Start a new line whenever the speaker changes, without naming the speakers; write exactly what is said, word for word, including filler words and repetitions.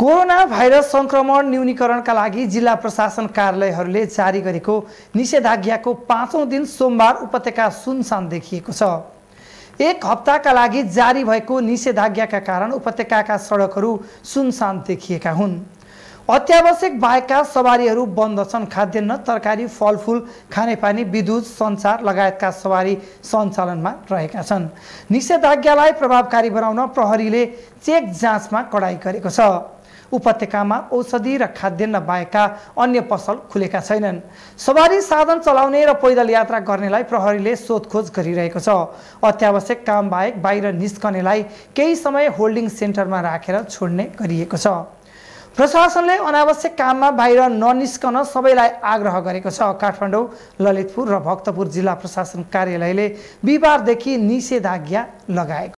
Corona virus संक्रमण न्यूनीकरणका लागि जिल्ला प्रशासन कार्यालयहरूले जारी गरेको निषेधाज्ञाको पाँचौं दिन सोमबार उपत्यका सुनसान देखिएको छ। एक हप्ताका लागि जारी भएको निषेधाज्ञाका कारण उपत्यकाका सडकहरू सुनसान देखिएका हुन्। अत्यावश्यक बाहेकका सवारीहरू बन्द छन्। खाद्यान्न, तरकारी, फलफूल, खानेपानी, विद्युत, सञ्चार लगायतका सवारी सञ्चालनमा रहेका छन्। निषेधाज्ञालाई प्रभावकारी बनाउन प्रहरीले चेक जाँचमा कडाई गरेको छ। उपत्यकामा औषधि र खाद्यान्न बाहेकका अन्य पसल खुलेका छैनन्। सवारी साधन चलाउने र पैदल यात्रा गर्नेलाई प्रहरीले सोधखोज गरिरहेको छ। अत्यावश्यक काम बाहेक बाहिर निस्कनेलाई केही समय होल्डिङ सेन्टरमा राखेर छोड्ने गरिएको छ। प्रशासनले अनावश्यक काममा बाहिर ननिस्कन सबैलाई आग्रह गरेको छ। काठमाडौँ, ललितपुर र भक्तपुर जिल्ला प्रशासन कार्यालयले बिहिबारदेखि निषेधाज्ञा लगाएको